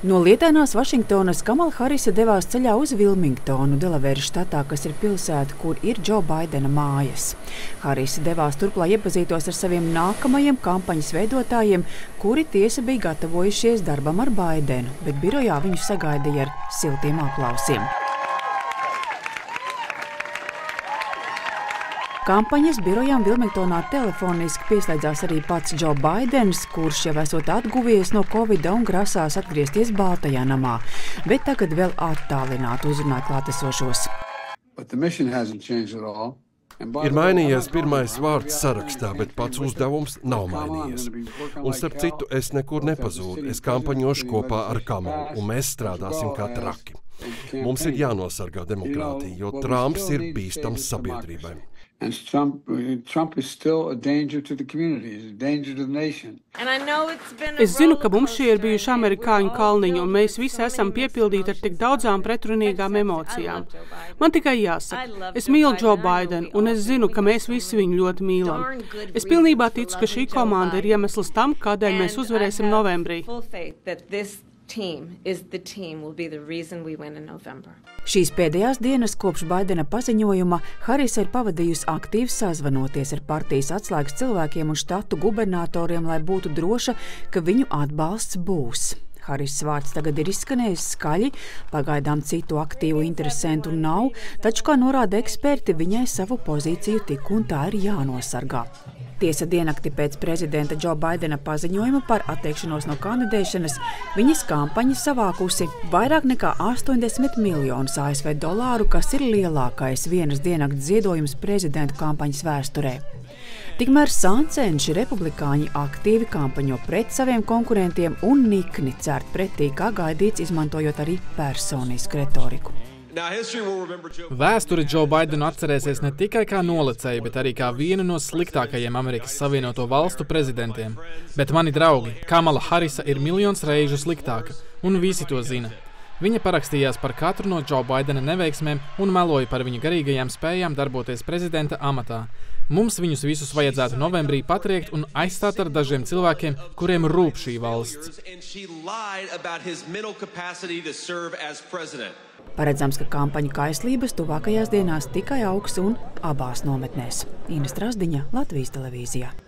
No lietainās Vašingtonas Kamala Harisa devās ceļā uz Vilmingtonu, Delavēras štatā, kas ir pilsēta, kur ir Džo Baidena mājas. Harisa devās turp, lai iepazītos ar saviem nākamajiem kampaņas veidotājiem, kuri tiesa bija gatavojušies darbam ar Baidenu, bet birojā viņu sagaidīja ar siltiem aplausiem. Kampaņas birojām Vilmingtonā telefoniski pieslēdzās arī pats Džo Baidens, kurš jau esot atguvies no Covida un grasās atgriezties Baltajā namā, bet tagad vēl attālināti uzrunāja klātesošos. Ir mainījies pirmais vārds sarakstā, bet pats uzdevums nav mainījies. Un starp citu, es nekur nepazūdu. Es kampaņošu kopā ar Kamalu, un mēs strādāsim kā traki. Mums ir jānosargā demokrātija, jo Trumps ir bīstams sabiedrībai. Es zinu, ka mums šie ir bijuši amerikāņu kalniņi, un mēs visi esam piepildīti ar tik daudzām pretrunīgām emocijām. Man tikai jāsaka, es mīlu Džo Baidenu, un es zinu, ka mēs visi viņu ļoti mīlam. Es pilnībā ticu, ka šī komanda ir iemesls tam, kādēļ mēs uzvarēsim novembrī. Šīs pēdējās dienas kopš Baidena paziņojuma Harisa ir pavadījusi aktīvi sazvanoties ar partijas atslēgas cilvēkiem un štatu gubernatoriem, lai būtu droša, ka viņu atbalsts būs. Harisas vārds tagad ir izskanējis skaļi, pagaidām citu aktīvu interesentu nav, taču, kā norāda eksperti, viņai savu pozīciju tik un tā ir jānosargā. Tiesa diennakti pēc prezidenta Džo Baidena paziņojuma par atteikšanos no kandidēšanas viņas kampaņa savākusi vairāk nekā 80 miljonus ASV dolāru, kas ir lielākais vienas diennakts ziedojums prezidenta kampaņas vēsturē. Tikmēr sāncenši republikāņi aktīvi kampaņo pret saviem konkurentiem un nikni cērt pretī, kā gaidīts, izmantojot arī personisku retoriku. Vēsture Džo Baidenu atcerēsies ne tikai kā nolicēju, bet arī kā vienu no sliktākajiem Amerikas Savienoto Valstu prezidentiem. Bet mani draugi, Kamala Harisa ir miljons reižu sliktāka, un visi to zina. Viņa parakstījās par katru no Džo Baidena neveiksmēm un meloja par viņa garīgajām spējām darboties prezidenta amatā. Mums viņus visus vajadzētu novembrī patriekt un aizstāt ar dažiem cilvēkiem, kuriem rūp šī valsts. Paredzams, ka kampaņu kaislības tuvākajās dienās tikai augs un abās nometnēs. Ina Strasdiņa, Latvijas televīzijā.